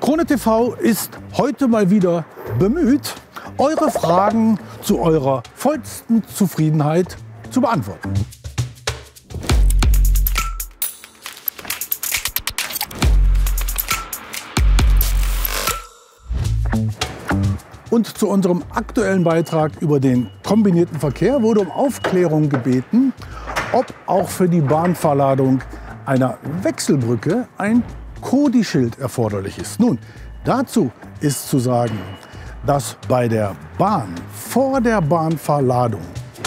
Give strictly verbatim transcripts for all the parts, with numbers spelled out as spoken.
Krone T V ist heute mal wieder bemüht, eure Fragen zu eurer vollsten Zufriedenheit zu beantworten. Und zu unserem aktuellen Beitrag über den kombinierten Verkehr wurde um Aufklärung gebeten, ob auch für die Bahnfahrladung einer Wechselbrücke ein Kodi-Schild erforderlich ist. Nun, dazu ist zu sagen, dass bei der Bahn vor der Bahnfahrladung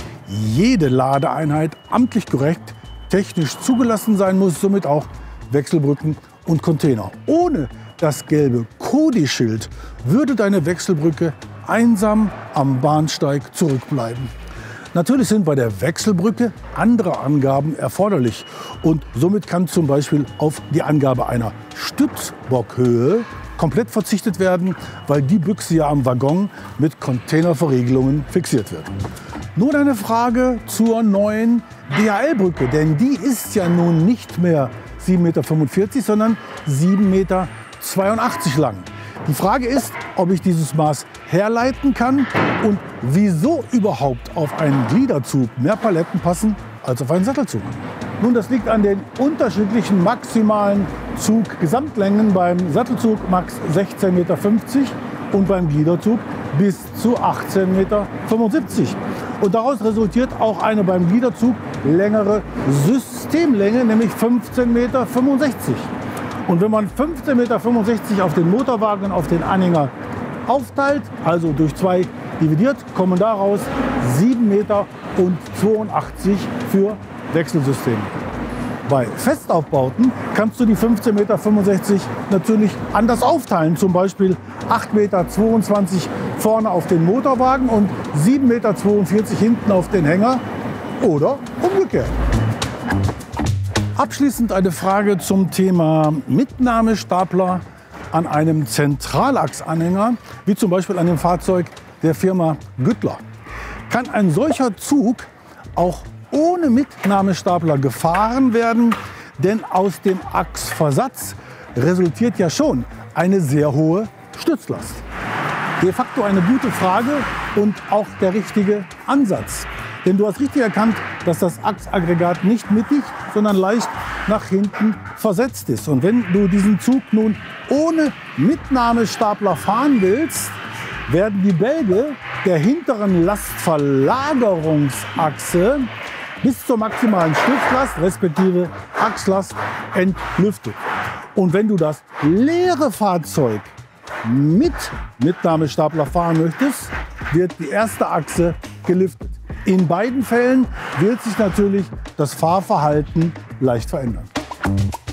jede Ladeeinheit amtlich korrekt technisch zugelassen sein muss, somit auch Wechselbrücken und Container. Ohne das gelbe Kodi-Schild würde deine Wechselbrücke einsam am Bahnsteig zurückbleiben. Natürlich sind bei der Wechselbrücke andere Angaben erforderlich und somit kann zum Beispiel auf die Angabe einer Stützbockhöhe komplett verzichtet werden, weil die Büchse ja am Waggon mit Containerverriegelungen fixiert wird. Nun eine Frage zur neuen D H L-Brücke, denn die ist ja nun nicht mehr sieben Meter fünfundvierzig, sondern sieben Meter zweiundachtzig lang. Die Frage ist, ob ich dieses Maß herleiten kann und wieso überhaupt auf einen Gliederzug mehr Paletten passen als auf einen Sattelzug. Nun, das liegt an den unterschiedlichen maximalen Zuggesamtlängen. Beim Sattelzug max sechzehn Meter fünfzig und beim Gliederzug bis zu achtzehn Meter fünfundsiebzig. Und daraus resultiert auch eine beim Gliederzug längere Systemlänge, nämlich fünfzehn Meter fünfundsechzig. Und wenn man fünfzehn Meter fünfundsechzig auf den Motorwagen und auf den Anhänger aufteilt, also durch zwei dividiert, kommen daraus sieben Meter zweiundachtzig für Wechselsysteme. Bei Festaufbauten kannst du die fünfzehn Meter fünfundsechzig natürlich anders aufteilen. Zum Beispiel acht Meter zweiundzwanzig vorne auf den Motorwagen und sieben Meter zweiundvierzig hinten auf den Hänger oder umgekehrt. Abschließend eine Frage zum Thema Mitnahmestapler an einem Zentralachsanhänger, wie zum Beispiel an dem Fahrzeug der Firma Güttler. Kann ein solcher Zug auch ohne Mitnahmestapler gefahren werden? Denn aus dem Achsversatz resultiert ja schon eine sehr hohe Stützlast. De facto eine gute Frage und auch der richtige Ansatz. Denn du hast richtig erkannt, dass das Achsaggregat nicht mittig, sondern leicht nach hinten versetzt ist. Und wenn du diesen Zug nun ohne Mitnahmestapler fahren willst, werden die Bälge der hinteren Lastverlagerungsachse bis zur maximalen Stützlast respektive Achslast entlüftet. Und wenn du das leere Fahrzeug mit Mitnahmestapler fahren möchtest, wird die erste Achse gelüftet. In beiden Fällen wird sich natürlich das Fahrverhalten leicht verändern.